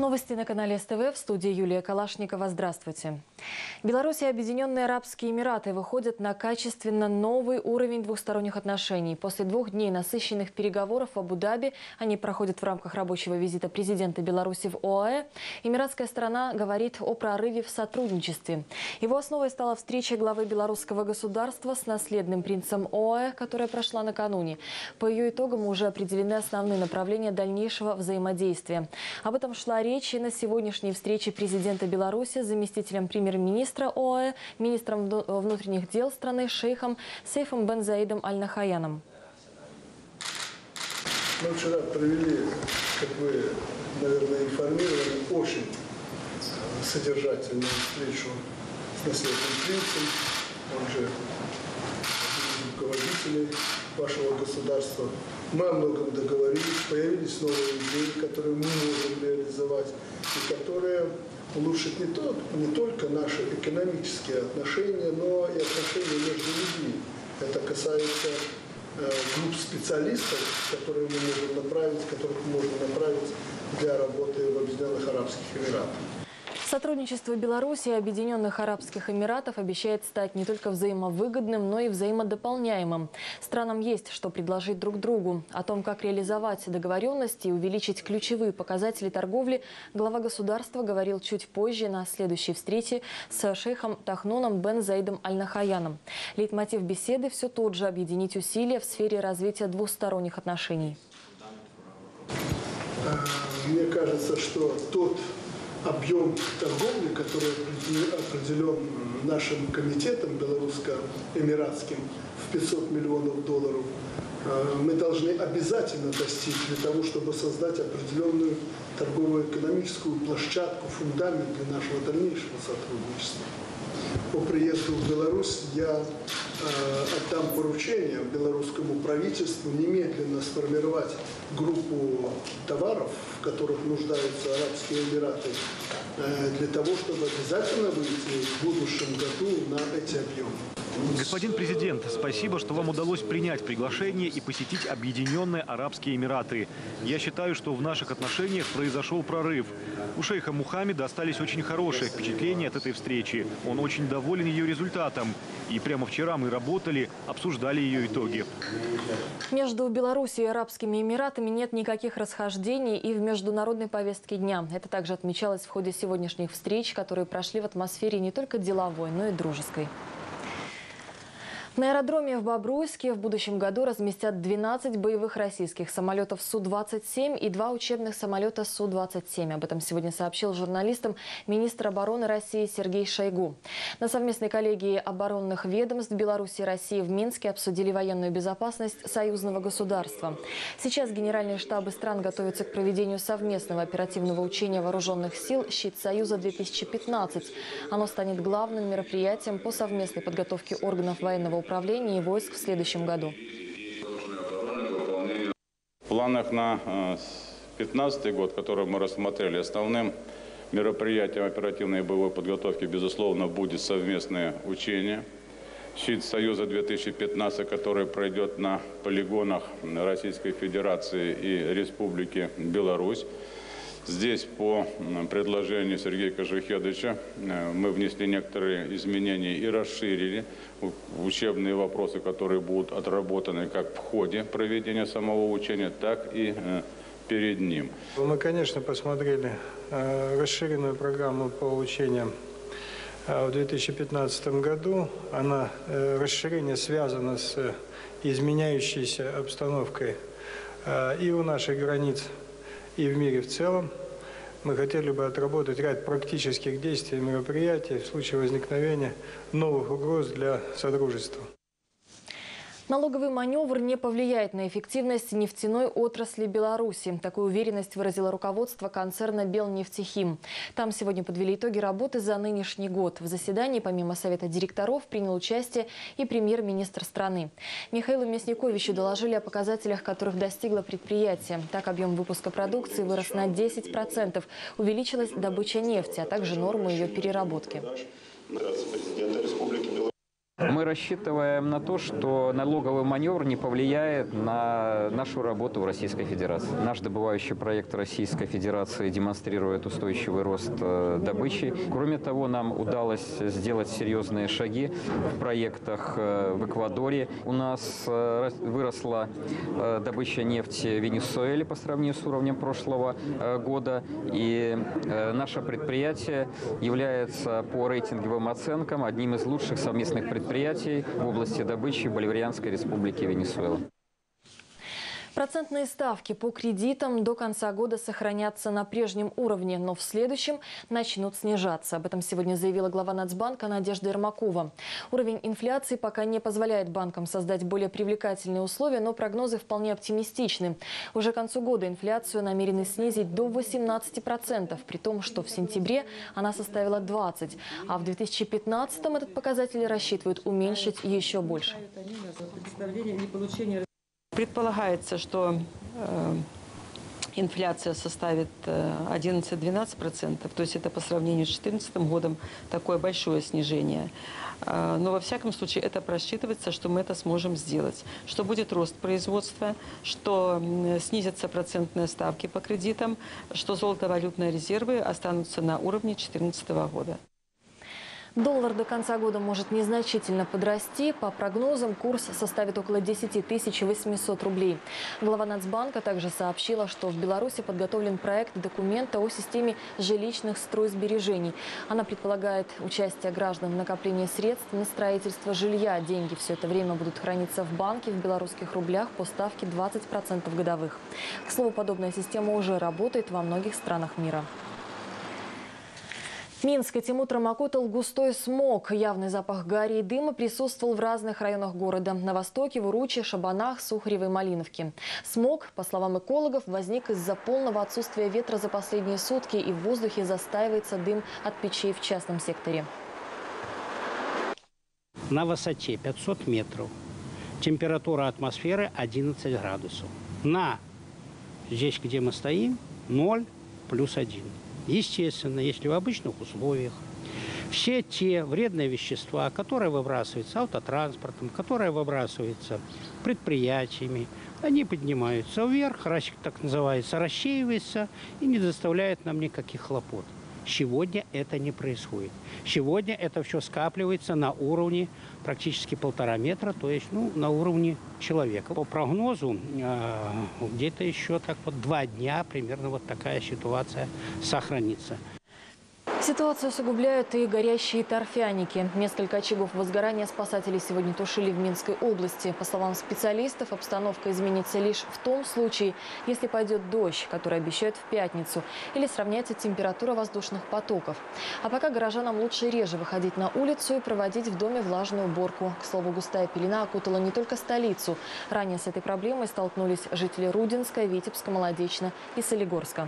Новости на канале СТВ, в студии Юлия Калашникова. Здравствуйте. Беларусь и Объединенные Арабские Эмираты выходят на качественно новый уровень двухсторонних отношений. После 2 дней насыщенных переговоров в Абу-Даби, они проходят в рамках рабочего визита президента Беларуси в ОАЭ, эмиратская сторона говорит о прорыве в сотрудничестве. Его основой стала встреча главы белорусского государства с наследным принцем ОАЭ, которая прошла накануне. По ее итогам уже определены основные направления дальнейшего взаимодействия. Об этом шла речь на сегодняшней встрече президента Беларуси с заместителем премьер-министра ОАЭ, министром внутренних дел страны шейхом Сейфом бен Заидом Аль-Нахаяном. Мы вчера провели, как вы, наверное, информированы, очень содержательную встречу с наследным принцем, он же руководителей вашего государства. Мы о многом договорились, появились новые идеи, которые мы можем реализовать, и которые улучшат не только наши экономические отношения, но и отношения между людьми. Это касается групп специалистов, которых мы можем направить для работы в Объединенных Арабских Эмиратах. Сотрудничество Беларуси и Объединенных Арабских Эмиратов обещает стать не только взаимовыгодным, но и взаимодополняемым. Странам есть что предложить друг другу. О том, как реализовать договоренности и увеличить ключевые показатели торговли, глава государства говорил чуть позже на следующей встрече с шейхом Тахнуном бен Заидом Аль-Нахаяном. Лейтмотив беседы все тот же – объединить усилия в сфере развития двусторонних отношений. Мне кажется, что тот объем торговли, который определен нашим комитетом белорусско-эмиратским в $500 миллионов, мы должны обязательно достичь для того, чтобы создать определенную торгово-экономическую площадку, фундамент для нашего дальнейшего сотрудничества. По приезду в Беларусь я отдам поручение белорусскому правительству немедленно сформировать группу товаров, в которых нуждаются Арабские Эмираты, для того, чтобы обязательно выйти в будущем году на эти объемы. Господин президент, спасибо, что вам удалось принять приглашение и посетить Объединенные Арабские Эмираты. Я считаю, что в наших отношениях произошел прорыв. У шейха Мухаммеда остались очень хорошие впечатления от этой встречи. Он очень доволен ее результатом. И прямо вчера мы работали, обсуждали ее итоги. Между Беларусью и Арабскими Эмиратами нет никаких расхождений и в международной повестке дня. Это также отмечалось в ходе сегодняшних встреч, которые прошли в атмосфере не только деловой, но и дружеской. На аэродроме в Бобруйске в будущем году разместят 12 боевых российских самолетов Су-27 и 2 учебных самолета Су-27. Об этом сегодня сообщил журналистам министр обороны России Сергей Шойгу. На совместной коллегии оборонных ведомств Беларуси и России в Минске обсудили военную безопасность союзного государства. Сейчас генеральные штабы стран готовятся к проведению совместного оперативного учения вооруженных сил «Щит Союза-2015». Оно станет главным мероприятием по совместной подготовке органов военного управления и войск в следующем году. В планах на 2015 год, который мы рассмотрели, основным мероприятием оперативной и боевой подготовки, безусловно, будет совместное учение «Щит Союза-2015», который пройдет на полигонах Российской Федерации и Республики Беларусь. Здесь по предложению Сергея Кожухедовича мы внесли некоторые изменения и расширили учебные вопросы, которые будут отработаны как в ходе проведения самого учения, так и перед ним. Мы, конечно, посмотрели расширенную программу по учениям в 2015 году. Расширение связано с изменяющейся обстановкой и у наших границ, и в мире в целом. Мы хотели бы отработать ряд практических действий и мероприятий в случае возникновения новых угроз для содружества. Налоговый маневр не повлияет на эффективность нефтяной отрасли Беларуси. Такую уверенность выразило руководство концерна «Белнефтехим». Там сегодня подвели итоги работы за нынешний год. В заседании, помимо совета директоров, принял участие и премьер-министр страны. Михаилу Мясниковичу доложили о показателях, которых достигло предприятие. Так, объем выпуска продукции вырос на 10%. Увеличилась добыча нефти, а также нормы ее переработки. Мы рассчитываем на то, что налоговый маневр не повлияет на нашу работу в Российской Федерации. Наш добывающий проект Российской Федерации демонстрирует устойчивый рост добычи. Кроме того, нам удалось сделать серьезные шаги в проектах в Эквадоре. У нас выросла добыча нефти в Венесуэле по сравнению с уровнем прошлого года. И наше предприятие является по рейтинговым оценкам одним из лучших совместных предприятий в области добычи Боливарианской Республики Венесуэла. Процентные ставки по кредитам до конца года сохранятся на прежнем уровне, но в следующем начнут снижаться. Об этом сегодня заявила глава Нацбанка Надежда Ермакова. Уровень инфляции пока не позволяет банкам создать более привлекательные условия, но прогнозы вполне оптимистичны. Уже к концу года инфляцию намерены снизить до 18%, при том, что в сентябре она составила 20%, а в 2015-м этот показатель рассчитывают уменьшить еще больше. Предполагается, что инфляция составит 11-12%, то есть это по сравнению с 2014 годом такое большое снижение. Но во всяком случае это просчитывается, что мы это сможем сделать. Что будет рост производства, что снизятся процентные ставки по кредитам, что золотовалютные резервы останутся на уровне 2014 года. Доллар до конца года может незначительно подрасти. По прогнозам, курс составит около 10 800 рублей. Глава Нацбанка также сообщила, что в Беларуси подготовлен проект документа о системе жилищных стройсбережений. Она предполагает участие граждан в накоплении средств на строительство жилья. Деньги все это время будут храниться в банке в белорусских рублях по ставке 20% годовых. К слову, подобная система уже работает во многих странах мира. Минск этим утром окутал густой смог. Явный запах гари и дыма присутствовал в разных районах города. На востоке, в Уруче, Шабанах, Сухаревой, Малиновке. Смог, по словам экологов, возник из-за полного отсутствия ветра за последние сутки, и в воздухе застаивается дым от печей в частном секторе. На высоте 500 метров температура атмосферы 11 градусов. Здесь, где мы стоим, 0 плюс 1. Естественно, если в обычных условиях все те вредные вещества, которые выбрасываются автотранспортом, которые выбрасываются предприятиями, они поднимаются вверх, так называется, рассеиваются и не доставляют нам никаких хлопот. Сегодня это не происходит. Сегодня это все скапливается на уровне практически 1,5 метра, то есть на уровне человека. По прогнозу, где-то еще так 2 дня примерно вот такая ситуация сохранится. Ситуацию усугубляют и горящие торфяники. Несколько очагов возгорания спасатели сегодня тушили в Минской области. По словам специалистов, обстановка изменится лишь в том случае, если пойдет дождь, который обещают в пятницу, или сравняется температура воздушных потоков. А пока горожанам лучше реже выходить на улицу и проводить в доме влажную уборку. К слову, густая пелена окутала не только столицу. Ранее с этой проблемой столкнулись жители Рудинска, Витебска, Молодечно и Солигорска.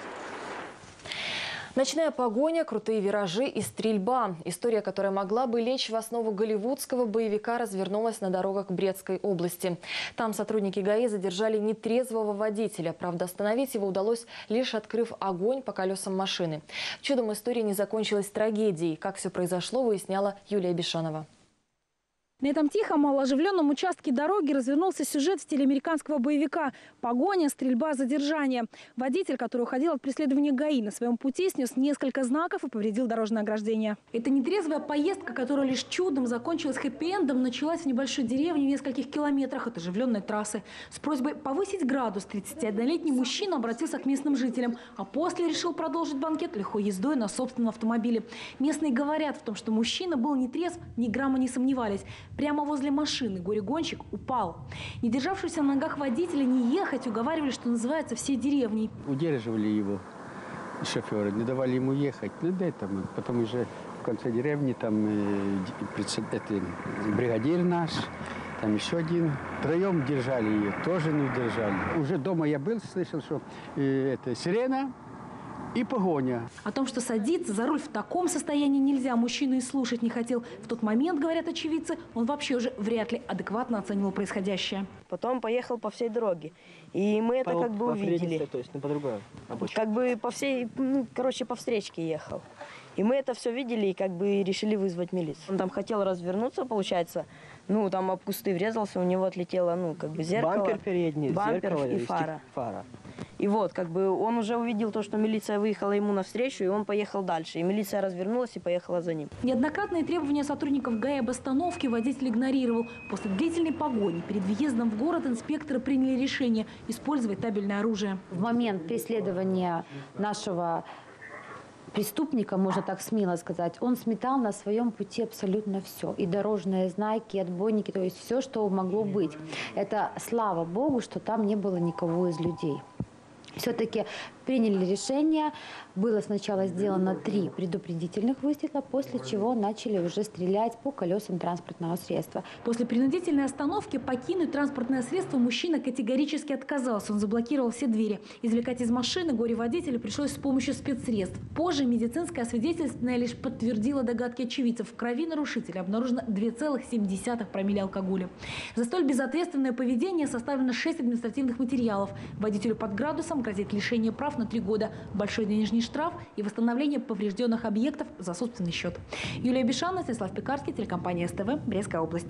Ночная погоня, крутые виражи и стрельба. История, которая могла бы лечь в основу голливудского боевика, развернулась на дорогах Брестской области. Там сотрудники ГАИ задержали нетрезвого водителя. Правда, остановить его удалось, лишь открыв огонь по колесам машины. Чудом история не закончилась трагедией. Как все произошло, выясняла Юлия Бешанова. На этом тихом, малооживленном участке дороги развернулся сюжет в стиле американского боевика. Погоня, стрельба, задержание. Водитель, который уходил от преследования ГАИ, на своем пути снес несколько знаков и повредил дорожное ограждение. Это нетрезвая поездка, которая лишь чудом закончилась хэппи-эндом, началась в небольшой деревне в нескольких километрах от оживленной трассы. С просьбой повысить градус 31-летний мужчина обратился к местным жителям, а после решил продолжить банкет лихой ездой на собственном автомобиле. Местные говорят в том, что мужчина был нетрезв, ни грамма не сомневались. Прямо возле машины горе-гонщик упал. Не державшийся на ногах водителя не ехать уговаривали, что называется, всей деревней. Удерживали его шоферы, не давали ему ехать. Потом уже в конце деревни там бригадир наш, там еще один. Втроем держали ее, тоже не удержали. Уже дома я был, слышал, что сирена и погоня. О том, что садиться за руль в таком состоянии нельзя, мужчина и слушать не хотел. В тот момент, говорят очевидцы, он вообще уже вряд ли адекватно оценивал происходящее. Потом поехал по всей дороге. И мы это увидели. То есть по другой обочине. По всей, по встречке ехал. И мы это все видели и как бы решили вызвать милицию. Он там хотел развернуться, получается, ну там об кусты врезался, у него отлетело, ну как бы зеркало. Бампер передний, бампер зеркало и фара. фара. И вот, как бы он уже увидел то, что милиция выехала ему навстречу, и он поехал дальше. И милиция развернулась и поехала за ним. Неоднократные требования сотрудников ГАИ об остановке водитель игнорировал. После длительной погони перед въездом в город инспекторы приняли решение использовать табельное оружие. В момент преследования нашего преступника, можно так смело сказать, он сметал на своем пути абсолютно все. И дорожные знаки, и отбойники, то есть все, что могло быть. Это слава Богу, что там не было никого из людей. Все-таки приняли решение. Было сначала сделано 3 предупредительных выстрела, после чего начали уже стрелять по колесам транспортного средства. После принудительной остановки покинуть транспортное средство мужчина категорически отказался. Он заблокировал все двери. Извлекать из машины горе-водителю пришлось с помощью спецсредств. Позже медицинское освидетельствование лишь подтвердило догадки очевидцев. В крови нарушителя обнаружено 2,7 промилле алкоголя. За столь безответственное поведение составлено 6 административных материалов. Водителю под градусом грозит лишение прав на 3 года, большой денежный штраф и восстановление поврежденных объектов за собственный счет. Юлия Бишана, Станислав Пекарский, телекомпания СТВ, Брестская область.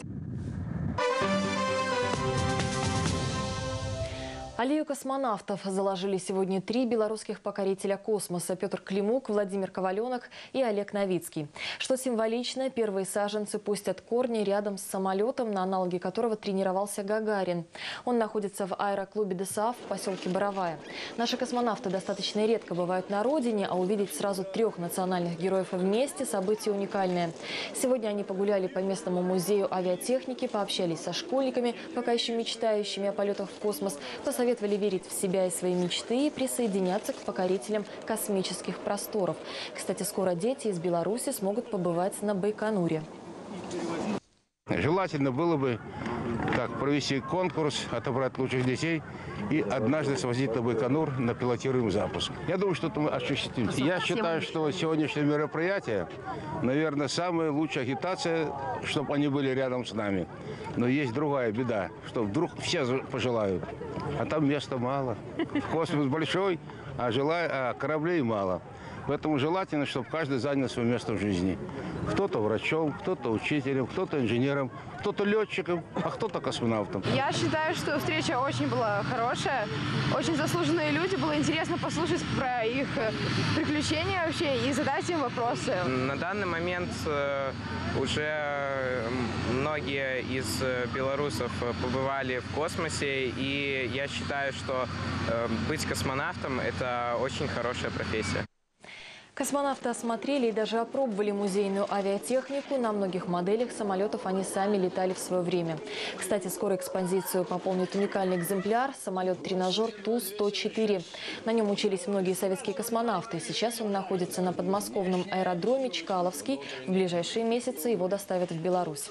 Аллею космонавтов заложили сегодня 3 белорусских покорителя космоса – Петр Климук, Владимир Коваленок и Олег Новицкий. Что символично, первые саженцы пустят корни рядом с самолетом, на аналоге которого тренировался Гагарин. Он находится в аэроклубе ДСААФ в поселке Боровая. Наши космонавты достаточно редко бывают на родине, а увидеть сразу 3 национальных героев вместе – событие уникальное. Сегодня они погуляли по местному музею авиатехники, пообщались со школьниками, пока еще мечтающими о полетах в космос, посоветовали верить в себя и свои мечты и присоединяться к покорителям космических просторов. Кстати, скоро дети из Беларуси смогут побывать на Байконуре. Желательно было бы провести конкурс, отобрать лучших детей и однажды свозить на Байконур на пилотируемый запуск. Я думаю, что это мы осуществим. Я считаю, что сегодняшнее мероприятие, наверное, самая лучшая агитация, чтобы они были рядом с нами. Но есть другая беда, что вдруг все пожелают, а там места мало. Космос большой, а кораблей мало. Поэтому желательно, чтобы каждый занял свое место в жизни. Кто-то врачом, кто-то учителем, кто-то инженером, кто-то летчиком, а кто-то космонавтом. Я считаю, что встреча очень была хорошая, очень заслуженные люди. Было интересно послушать про их приключения вообще и задать им вопросы. На данный момент уже многие из белорусов побывали в космосе, и я считаю, что быть космонавтом – это очень хорошая профессия. Космонавты осмотрели и даже опробовали музейную авиатехнику. На многих моделях самолетов они сами летали в свое время. Кстати, скоро экспозицию пополнит уникальный экземпляр – самолет-тренажер Ту-104. На нем учились многие советские космонавты. Сейчас он находится на подмосковном аэродроме Чкаловский. В ближайшие месяцы его доставят в Беларусь.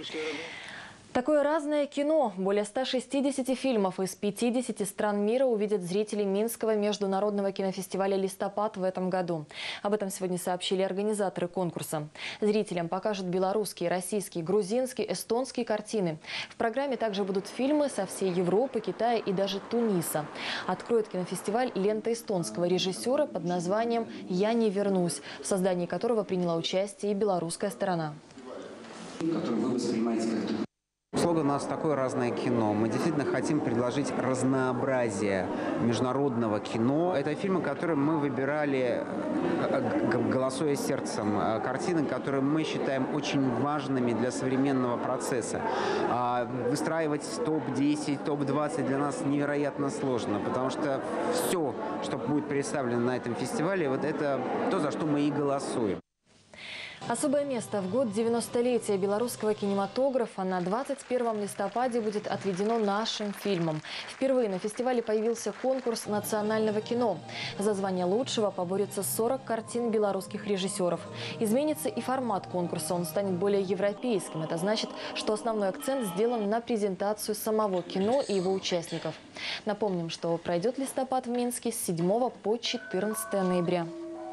Такое разное кино. Более 160 фильмов из 50 стран мира увидят зрители Минского международного кинофестиваля «Листопад» в этом году. Об этом сегодня сообщили организаторы конкурса. Зрителям покажут белорусские, российские, грузинские, эстонские картины. В программе также будут фильмы со всей Европы, Китая и даже Туниса. Откроет кинофестиваль лента эстонского режиссера под названием «Я не вернусь», в создании которого приняла участие и белорусская сторона. Который вы воспринимаете как слоган у нас такое разное кино. Мы действительно хотим предложить разнообразие международного кино. Это фильмы, которые мы выбирали, голосуя сердцем. Картины, которые мы считаем очень важными для современного процесса. Выстраивать топ-10, топ-20 для нас невероятно сложно, потому что все, что будет представлено на этом фестивале, вот это то, за что мы и голосуем. Особое место в год 90-летия белорусского кинематографа на 21 листопаде будет отведено нашим фильмам. Впервые на фестивале появился конкурс национального кино. За звание лучшего поборются 40 картин белорусских режиссеров. Изменится и формат конкурса, он станет более европейским. Это значит, что основной акцент сделан на презентацию самого кино и его участников. Напомним, что пройдет листопад в Минске с 7 по 14 ноября.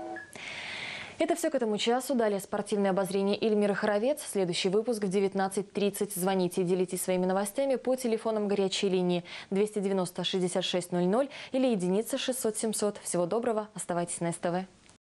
Это все к этому часу. Далее спортивное обозрение Эльмиры Хоровец. Следующий выпуск в 19:30. Звоните и делитесь своими новостями по телефонам горячей линии 290 66 00 или единица 600 700. Всего доброго. Оставайтесь на СТВ.